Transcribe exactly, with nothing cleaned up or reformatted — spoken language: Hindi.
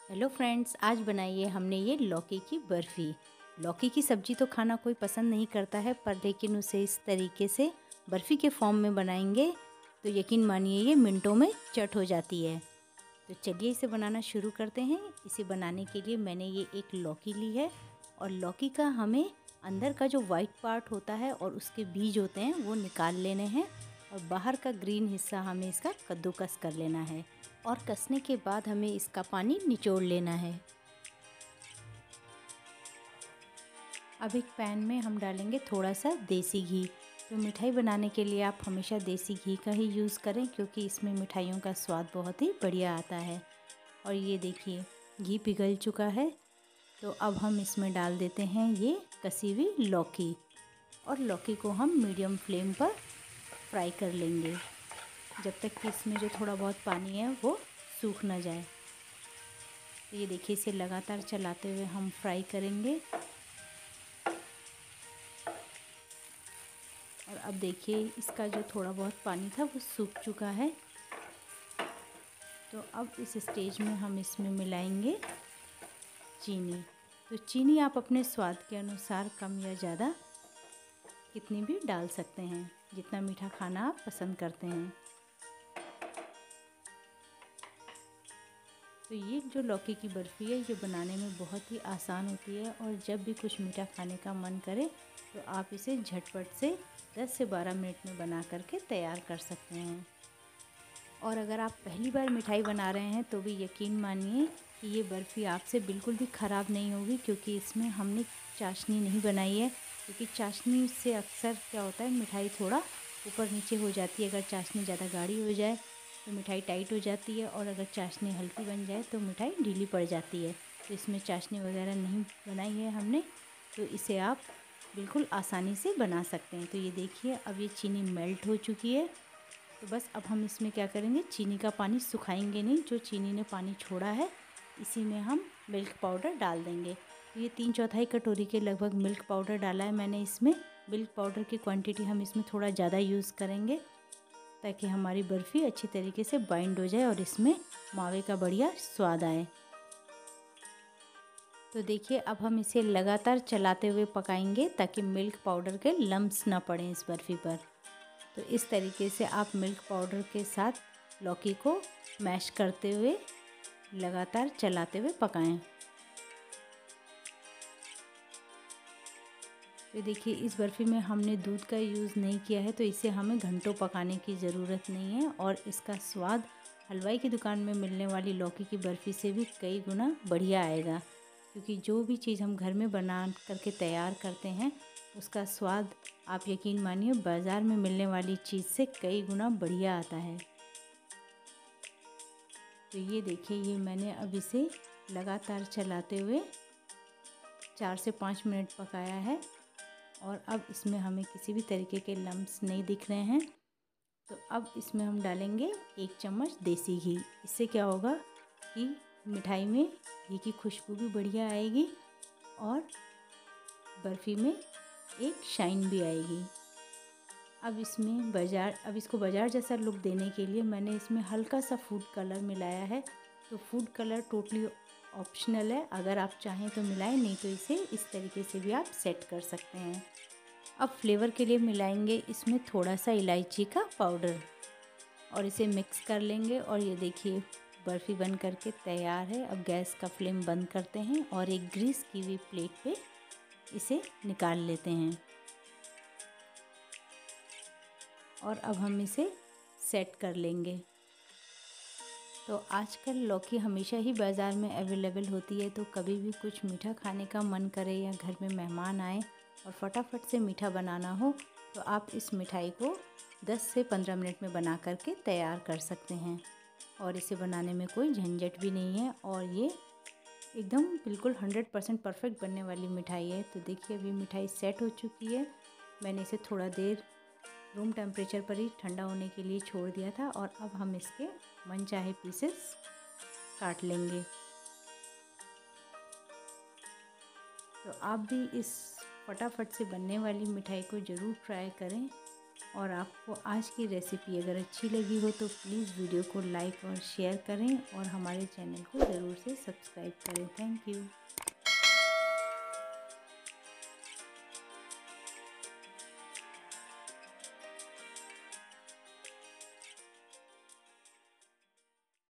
हेलो फ्रेंड्स, आज बनाइए हमने ये लौकी की बर्फ़ी। लौकी की सब्ज़ी तो खाना कोई पसंद नहीं करता है, पर लेकिन उसे इस तरीके से बर्फ़ी के फॉर्म में बनाएंगे तो यकीन मानिए ये मिनटों में चट हो जाती है। तो चलिए इसे बनाना शुरू करते हैं। इसे बनाने के लिए मैंने ये एक लौकी ली है और लौकी का हमें अंदर का जो वाइट पार्ट होता है और उसके बीज होते हैं वो निकाल लेने हैं और बाहर का ग्रीन हिस्सा हमें इसका कद्दूकस कर लेना है और कसने के बाद हमें इसका पानी निचोड़ लेना है। अब एक पैन में हम डालेंगे थोड़ा सा देसी घी। तो मिठाई बनाने के लिए आप हमेशा देसी घी का ही यूज़ करें, क्योंकि इसमें मिठाइयों का स्वाद बहुत ही बढ़िया आता है। और ये देखिए घी पिघल चुका है, तो अब हम इसमें डाल देते हैं ये कसी हुई लौकी और लौकी को हम मीडियम फ्लेम पर फ्राई कर लेंगे जब तक कि इसमें जो थोड़ा बहुत पानी है वो सूख ना जाए। तो ये देखिए इसे लगातार चलाते हुए हम फ्राई करेंगे। और अब देखिए इसका जो थोड़ा बहुत पानी था वो सूख चुका है। तो अब इस स्टेज में हम इसमें मिलाएंगे चीनी। तो चीनी आप अपने स्वाद के अनुसार कम या ज़्यादा कितनी भी डाल सकते हैं, जितना मीठा खाना आप पसंद करते हैं। तो ये जो लौकी की बर्फ़ी है ये बनाने में बहुत ही आसान होती है और जब भी कुछ मीठा खाने का मन करे तो आप इसे झटपट से दस से बारह मिनट में बना करके तैयार कर सकते हैं। और अगर आप पहली बार मिठाई बना रहे हैं तो भी यकीन मानिए कि ये बर्फ़ी आपसे बिल्कुल भी ख़राब नहीं होगी, क्योंकि इसमें हमने चाशनी नहीं बनाई है। क्योंकि चाशनी से अक्सर क्या होता है, मिठाई थोड़ा ऊपर नीचे हो जाती है। अगर चाशनी ज़्यादा गाढ़ी हो जाए तो मिठाई टाइट हो जाती है और अगर चाशनी हल्की बन जाए तो मिठाई ढीली पड़ जाती है। तो इसमें चाशनी वगैरह नहीं बनाई है हमने, तो इसे आप बिल्कुल आसानी से बना सकते हैं। तो ये देखिए अब ये चीनी मेल्ट हो चुकी है। तो बस अब हम इसमें क्या करेंगे, चीनी का पानी सुखाएंगे नहीं, जो चीनी ने पानी छोड़ा है इसी में हम मिल्क पाउडर डाल देंगे। तो ये तीन चौथाई कटोरी के लगभग मिल्क पाउडर डाला है मैंने इसमें। मिल्क पाउडर की क्वांटिटी हम इसमें थोड़ा ज़्यादा यूज़ करेंगे ताकि हमारी बर्फ़ी अच्छी तरीके से बाइंड हो जाए और इसमें मावे का बढ़िया स्वाद आए। तो देखिए अब हम इसे लगातार चलाते हुए पकाएंगे ताकि मिल्क पाउडर के लम्स ना पड़ें इस बर्फ़ी पर। तो इस तरीके से आप मिल्क पाउडर के साथ लौकी को मैश करते हुए लगातार चलाते हुए पकाएं। तो देखिए इस बर्फ़ी में हमने दूध का यूज़ नहीं किया है, तो इसे हमें घंटों पकाने की ज़रूरत नहीं है और इसका स्वाद हलवाई की दुकान में मिलने वाली लौकी की बर्फ़ी से भी कई गुना बढ़िया आएगा। क्योंकि जो भी चीज़ हम घर में बना करके तैयार करते हैं उसका स्वाद आप यकीन मानिए बाज़ार में मिलने वाली चीज़ से कई गुना बढ़िया आता है। तो ये देखिए ये मैंने अब इसे लगातार चलाते हुए चार से पाँच मिनट पकाया है और अब इसमें हमें किसी भी तरीके के लम्स नहीं दिख रहे हैं। तो अब इसमें हम डालेंगे एक चम्मच देसी घी। इससे क्या होगा कि मिठाई में घी की खुशबू भी बढ़िया आएगी और बर्फ़ी में एक शाइन भी आएगी। अब इसमें बाज़ार अब इसको बाज़ार जैसा लुक देने के लिए मैंने इसमें हल्का सा फूड कलर मिलाया है। तो फूड कलर टोटली ऑप्शनल है, अगर आप चाहें तो मिलाएं, नहीं तो इसे इस तरीके से भी आप सेट कर सकते हैं। अब फ्लेवर के लिए मिलाएंगे इसमें थोड़ा सा इलायची का पाउडर और इसे मिक्स कर लेंगे। और ये देखिए बर्फ़ी बन करके तैयार है। अब गैस का फ्लेम बंद करते हैं और एक ग्रीस की हुई प्लेट पे इसे निकाल लेते हैं और अब हम इसे सेट कर लेंगे। तो आजकल लौकी हमेशा ही बाज़ार में अवेलेबल होती है, तो कभी भी कुछ मीठा खाने का मन करे या घर में मेहमान आए और फटाफट से मीठा बनाना हो तो आप इस मिठाई को दस से पंद्रह मिनट में बना करके तैयार कर सकते हैं। और इसे बनाने में कोई झंझट भी नहीं है और ये एकदम बिल्कुल हंड्रेड परसेंट परफेक्ट बनने वाली मिठाई है। तो देखिए अभी मिठाई सेट हो चुकी है। मैंने इसे थोड़ा देर रूम टेम्परेचर पर ही ठंडा होने के लिए छोड़ दिया था और अब हम इसके मनचाहे पीसेस काट लेंगे। तो आप भी इस फटाफट से बनने वाली मिठाई को ज़रूर ट्राई करें और आपको आज की रेसिपी अगर अच्छी लगी हो तो प्लीज़ वीडियो को लाइक और शेयर करें और हमारे चैनल को ज़रूर से सब्सक्राइब करें। Thank you.